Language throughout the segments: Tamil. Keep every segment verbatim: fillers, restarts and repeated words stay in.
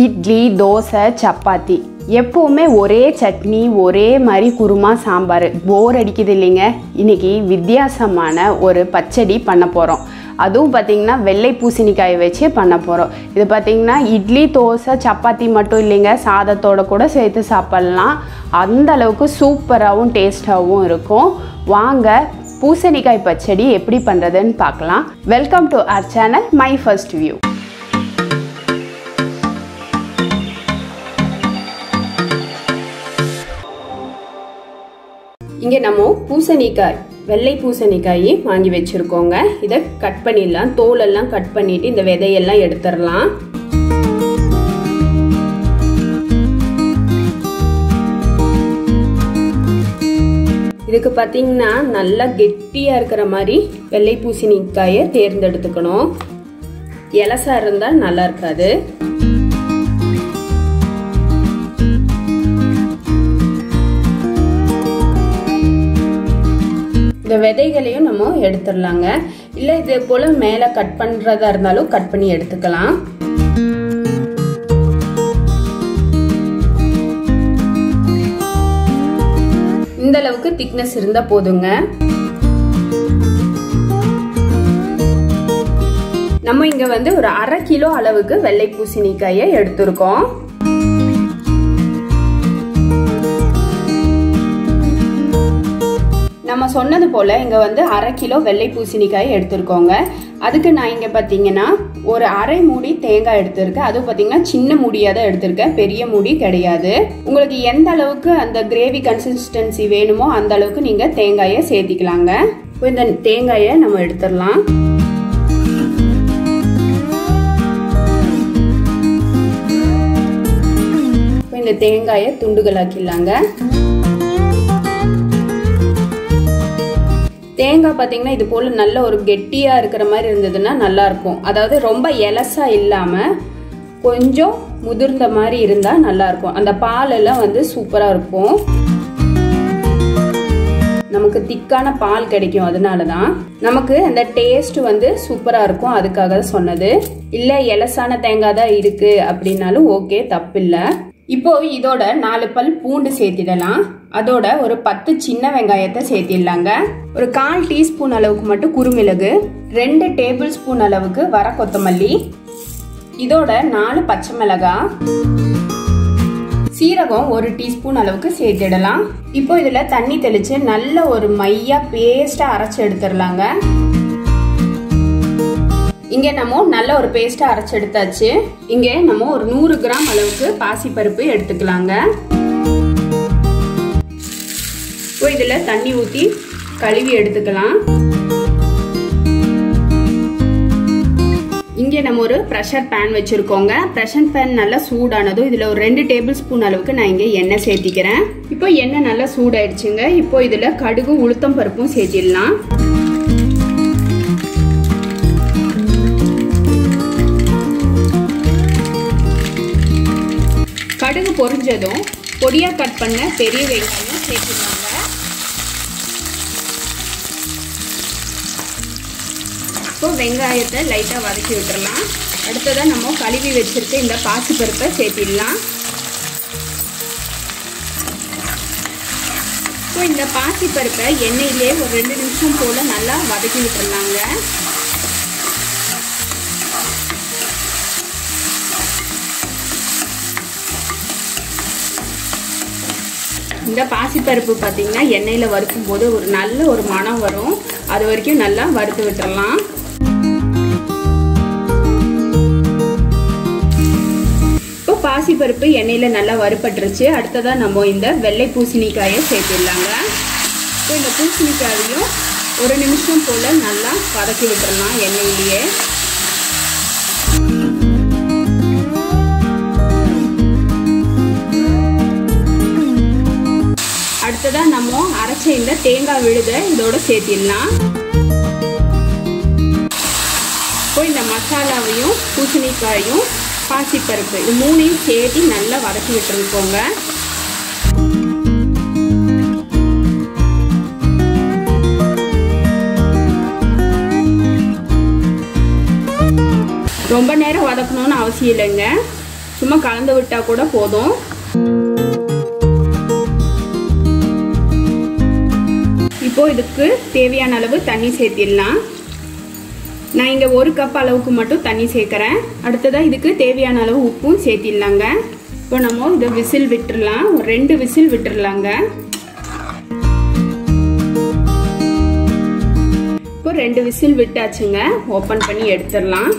இட்லி, தோசை, சப்பாத்தி எப்பவுமே ஒரே சட்னி, ஒரே மாதிரி குருமா, சாம்பார் போர் அடிக்குது இல்லைங்க. இன்றைக்கி வித்தியாசமான ஒரு பச்சடி பண்ண போகிறோம். அதுவும் பார்த்திங்கன்னா வெள்ளை பூசணிக்காயை வச்சு பண்ண போகிறோம். இது பார்த்திங்கன்னா இட்லி, தோசை, சப்பாத்தி மட்டும் இல்லைங்க, சாதத்தோடு கூட சேர்த்து சாப்பிட்லாம். அந்த அளவுக்கு சூப்பராகவும் டேஸ்ட்டாகவும் இருக்கும். வாங்க பூசணிக்காய் பச்சடி எப்படி பண்ணுறதுன்னு பார்க்கலாம். Welcome to our channel My First View. இங்கே நம்ம பூசணிக்காய், வெள்ளை பூசணிக்காயை வாங்கி வச்சுருக்கோங்க. இதை கட் பண்ணிடலாம். தோலெல்லாம் கட் பண்ணிவிட்டு இந்த விதையெல்லாம் எடுத்துடலாம். இதுக்கு பார்த்தீங்கன்னா நல்லா கெட்டியாக இருக்கிற மாதிரி வெள்ளை பூசணிக்காயை தேர்ந்தெடுத்துக்கணும். இலசா இருந்தால் நல்லா இருக்காது. இந்த விதைகளையும் நம்ம எடுத்துடலாங்க. இல்லை இதே போல் மேலே கட் பண்ணுறதா இருந்தாலும் கட் பண்ணி எடுத்துக்கலாம். இந்த அளவுக்கு திக்னஸ் இருந்தால் போதுங்க. நம்ம இங்கே வந்து ஒரு அரை கிலோ அளவுக்கு வெள்ளை பூசணிக்காயை எடுத்துருக்கோம். நம்ம சொன்னது போல் இங்கே வந்து அரை கிலோ வெள்ளை பூசணிக்காய் எடுத்துருக்கோங்க. அதுக்கு நான் இங்கே பார்த்தீங்கன்னா ஒரு அரை மூடி தேங்காய் எடுத்திருக்கேன். அதுவும் பார்த்தீங்கன்னா சின்ன மூடியாக தான் எடுத்திருக்கேன், பெரிய மூடி கிடையாது. உங்களுக்கு எந்த அளவுக்கு அந்த கிரேவி கன்சிஸ்டன்சி வேணுமோ அந்த அளவுக்கு நீங்கள் தேங்காயை சேர்த்திக்கலாங்க. இப்போ இந்த தேங்காயை நம்ம எடுத்துடலாம். இப்போ இந்த தேங்காயை துண்டுகளாக்கிடலாங்க. தேங்காய் பார்த்தீங்கன்னா இது போல் நல்ல ஒரு கெட்டியாக இருக்கிற மாதிரி இருந்ததுன்னா நல்லாயிருக்கும். அதாவது ரொம்ப எலசா இல்லாமல் கொஞ்சம் முதிர்ந்த மாதிரி இருந்தால் நல்லாயிருக்கும். அந்த பால் எல்லாம் வந்து சூப்பராக இருக்கும். நமக்கு திக்கான பால் கிடைக்கும். அதனால தான் நமக்கு அந்த டேஸ்ட் வந்து சூப்பராக இருக்கும். அதுக்காக சொன்னது. இல்லை எலசான தேங்காய் தான் இருக்குது அப்படின்னாலும் ஓகே, தப்பில்லை. இப்போ இதோட நாலு பல் பூண்டு சேர்த்திடலாம். அதோட ஒரு பத்து சின்ன வெங்காயத்தை சேர்த்திடலாங்க. ஒரு கால் டீஸ்பூன் அளவுக்கு மட்டும் குறுமிளகு, ரெண்டு டேபிள் ஸ்பூன் அளவுக்கு வர கொத்தமல்லி, இதோட நாலு பச்சை மிளகாய், சீரகம் ஒரு டீஸ்பூன் அளவுக்கு சேர்த்திடலாம். இப்போ இதுல தண்ணி தெளிச்சு நல்ல ஒரு மையா பேஸ்டா அரைச்சு எடுத்துடலாங்க. இங்கே நம்ம நல்ல ஒரு பேஸ்ட்டை அரைச்சி எடுத்தாச்சு. இங்கே நம்ம ஒரு நூறு கிராம் அளவுக்கு பாசிப்பருப்பு எடுத்துக்கலாங்க. இப்போ இதில் தண்ணி ஊற்றி கழுவி எடுத்துக்கலாம். இங்கே நம்ம ஒரு ப்ரெஷர் பேன் வச்சுருக்கோங்க. ப்ரெஷர் பேன் நல்லா சூடானதும் இதில் ஒரு ரெண்டு டேபிள் ஸ்பூன் அளவுக்கு நான் இங்கே எண்ணெய் சேர்த்திக்கிறேன். இப்போ எண்ணெய் நல்லா சூடாயிடுச்சுங்க. இப்போ இதில் கடுகு, உளுத்தம் பருப்பும் சேர்த்திடலாம். கடுகு பொரிஞ்சதும் பொடியாக கட் பண்ண பெரிய வெங்காயம் சேர்த்துக்கலாங்க. இப்போ வெங்காயத்தை லைட்டாக வதக்கி விட்டுறலாம். அடுத்ததாக நம்ம கழுவி வச்சுருக்க இந்த பாசிப்பருப்பை சேர்த்திடலாம். இப்போ இந்த பாசிப்பருப்பை எண்ணெயிலே ஒரு ரெண்டு நிமிஷம் போல் நல்லா வதக்கி விட்டுறலாங்க. இந்த பாசிப்பருப்பு பார்த்தீங்கன்னா எண்ணெயில் வறுக்கும் போது ஒரு நல்ல ஒரு மணம் வரும். அது வரைக்கும் நல்லா வறுத்து விட்டுறலாம். இப்போ பாசிப்பருப்பு எண்ணெயில் நல்லா வறுப்பட்டுருச்சு. அடுத்ததாக நம்ம இந்த வெள்ளை பூசணிக்காயை சேர்த்துடலாங்க. இப்போ இந்த பூசணிக்காயையும் ஒரு நிமிஷம் போல் நல்லா வதக்கி விட்டுறலாம் எண்ணெயிலேயே. அடுத்ததாக நம்ம அரைச்ச இந்த தேங்காய் விழுதை இதோட சேர்த்திடலாம். இப்போ இந்த மசாலாவையும் பூசணிக்காயும் பாசிப்பருப்பு இது மூணையும் சேர்த்து நல்லா வதக்கி விட்டுருக்கோங்க. ரொம்ப நேரம் வதக்கணும்னு அவசியம் இல்லைங்க. சும்மா கலந்து விட்டா கூட போதும். இப்போ இதுக்கு தேவையான அளவு தண்ணி சேர்த்திடலாம். நான் இங்கே ஒரு கப் அளவுக்கு மட்டும் தண்ணி சேர்க்குறேன். அடுத்ததாக இதுக்கு தேவையான அளவு உப்பும் சேர்த்திடலாங்க. இப்போ நம்ம இதை விசில் விட்டுடலாம். ஒரு ரெண்டு விசில் விட்டுடலாங்க. இப்போ ரெண்டு விசில் விட்டாச்சுங்க. ஓப்பன் பண்ணி எடுத்துடலாம்.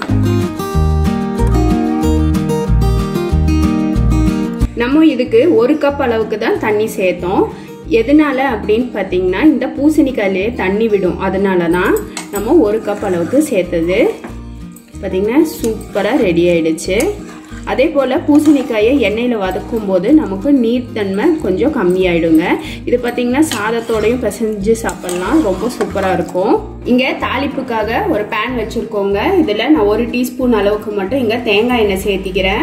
நம்ம இதுக்கு ஒரு கப் அளவுக்கு தான் தண்ணி சேர்த்தோம். எதனால அப்படின்னு பார்த்தீங்கன்னா இந்த பூசணிக்காயிலே தண்ணி விடும், அதனால தான் நம்ம ஒரு கப் அளவுக்கு சேர்த்தது. பார்த்தீங்கன்னா சூப்பராக ரெடி ஆயிடுச்சு. அதே போல் பூசணிக்காயை எண்ணெயில் வதக்கும் போது நமக்கு நீர்த்தன்மை கொஞ்சம் கம்மியாயிடுங்க. இது பார்த்தீங்கன்னா சாதத்தோடையும் பிசைஞ்சு சாப்பிட்லாம், ரொம்ப சூப்பராக இருக்கும். இங்கே தாளிப்புக்காக ஒரு பேன் வச்சுருக்கோங்க. இதில் நான் ஒரு டீஸ்பூன் அளவுக்கு மட்டும் இங்கே தேங்காய் எண்ணெய் சேர்த்திக்கிறேன்.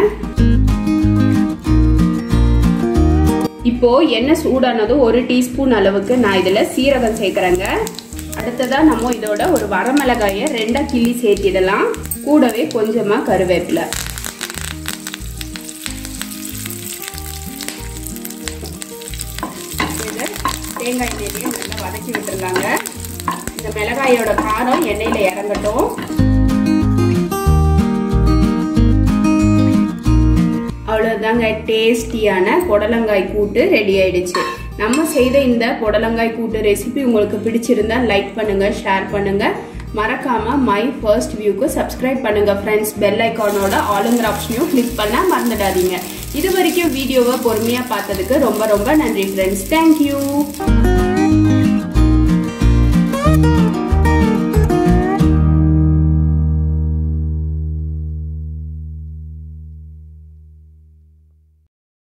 இப்போ எண்ணெய் சூடானதும் ஒரு டீஸ்பூன் அளவுக்கு நான் இதில் சீரகம் சேர்க்குறேங்க. அடுத்ததா நம்ம இதோட ஒரு வரமிளகாயை ரெண்டா கிள்ளி சேர்த்திடலாம். கூடவே கொஞ்சமா கருவேப்பிலை. தேங்காய் எண்ணெயிலையும் நல்லா வதக்கி விட்டுருலாங்க. இந்த மிளகாயோட காரம் எண்ணெயில இறங்கட்டும். அவ்வளோதாங்க, டேஸ்டியான புடலங்காய் கூட்டு ரெடி ஆயிடுச்சு. நம்ம செய்த இந்த புடலங்காய் கூட்டு ரெசிபி உங்களுக்கு பிடிச்சிருந்தா லைக் பண்ணுங்க, ஷேர் பண்ணுங்க. மறக்காம மை ஃபர்ஸ்ட் வியூக்கு சப்ஸ்கிரைப் பண்ணுங்க ஃப்ரெண்ட்ஸ். பெல் ஐக்கானோட ஆளுங்கிற ஆப்ஷனையும் கிளிக் பண்ண மறந்துடாதீங்க. இது வரைக்கும் வீடியோவை பொறுமையா பார்த்ததுக்கு ரொம்ப ரொம்ப நன்றி ஃப்ரெண்ட்ஸ். தேங்க்யூ.